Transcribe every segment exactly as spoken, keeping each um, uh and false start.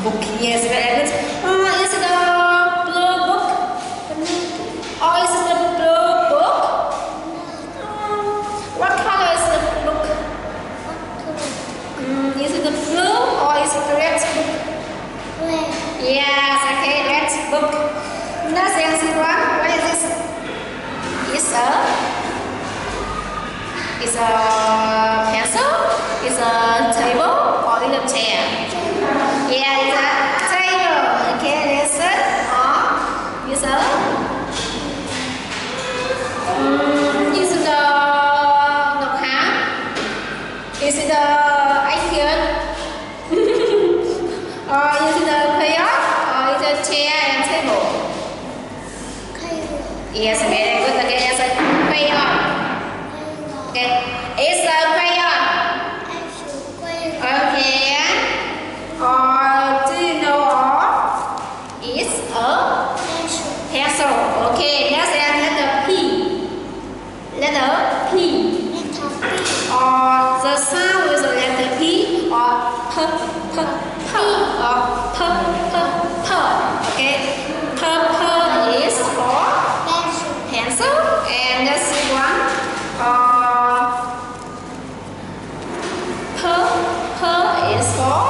Book. Yes, very good. Uh, is it a blue book? Or is it a blue book? Uh, what color is the book? Um, is it a blue or is it a red book? Red. Yes, okay, red book. Let's answer one. What is this? It's a It's a pencil, it's a table, or it's a chair. Yeah, it's a table. Okay, that's it. Or it's a um, is it a ngọc hán? Is it a icon? Or is it a crayon? Or is it a chair and table? Yes, very good. Okay, that's a crayon. Okay, it's a crayon. Okay, or do you know or it's a pencil. Okay, let's add letter P. Letter P. Or the sound with the letter P or P, P, P, or P, P, P. Okay, P, P is for pencil, and let's see one. Uh, P, P is for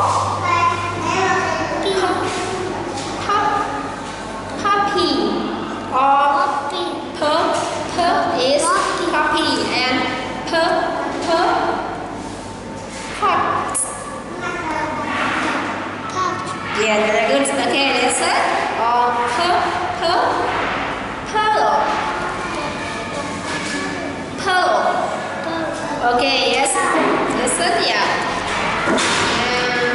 puppy, or P, P is puppy, and P, P, pot. Yeah, very good. Okay, that's it. Or P, P, pillow. Pillow. Okay, yes. That's it, yeah. Um,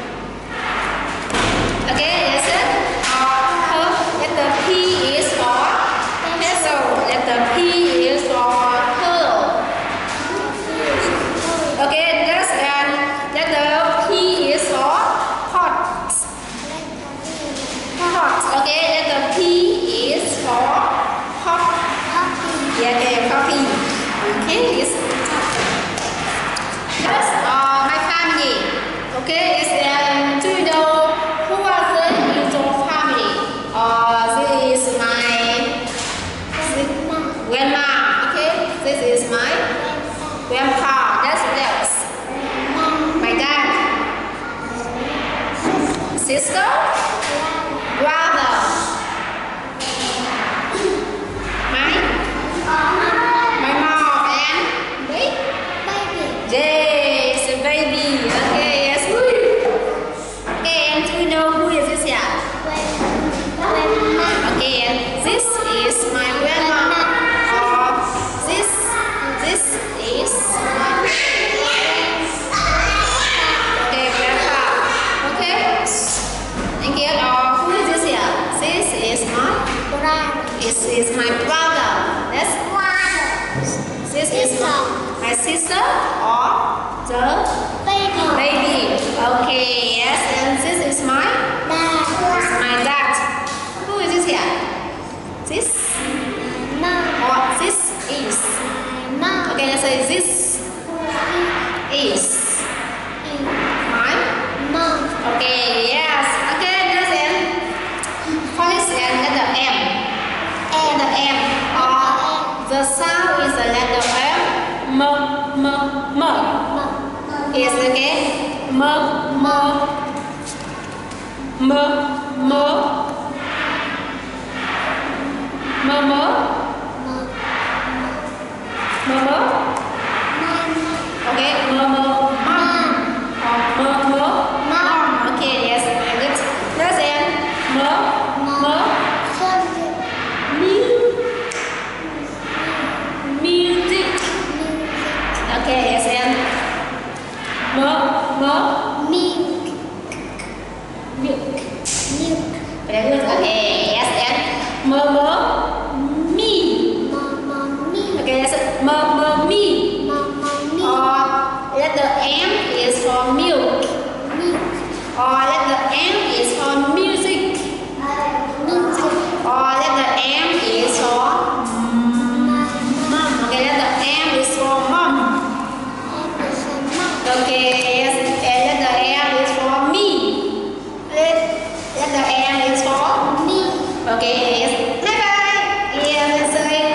okay, that's it. Uh, letter P is for pencil. Letter P is for pillow. Okay, next and letter P is for pot. Pot. Okay, letter P is for pot. Yeah, okay, coffee. Okay, yes. That's uh, my family. Okay, is um, do you know who are the usual family? Uh, this is my grandma. Okay, this is my grandpa. That's that's my dad, sister, brother, my my mom, and me. Yes, a baby. Okay, yes. Okay, and do you know who is this here? Okay, and this is my grandma. Or this, this is my okay, grandpa. Okay. Thank you. Or who is this here? This is my This is my brother. That's this is my, my sister or the Baby. baby. Okay, yes, and this is my Dad. this is my dad. Who is this here? This Mom. or this is. Mom. Okay, let's say this is my Mom. okay, yes. Okay, let's end. Police and letter M. Letter M. Or the sound is the letter M. M, M, M. Yes, okay. M, M, M, M, M, M, M. Okay, M, M, mom. Or M, M, mom. Okay, yes, very good. Let's end. M, M. Music. Okay, yes, and mo, mo, Milk. milk. Milk. Very good. Okay, yes, and mo, mo, me. Mama. Milk. Okay, yes, mo, mo, me. Mama. Milk. Or letter M is for milk. Milk. Or letter M is for music. Music. Or letter M is for mom. Okay, letter M is for mom. Okay, yes, and letter M is for me. Letter M is for Me. okay. Bye bye. Yeah, let's say